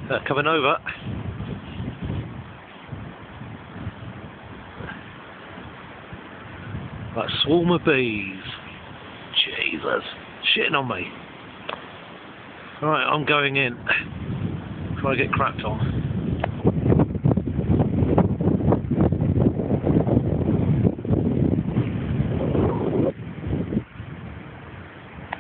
Coming over. That swarm of bees. Jesus. Shitting on me. Right, I'm going in. Try to get cracked on.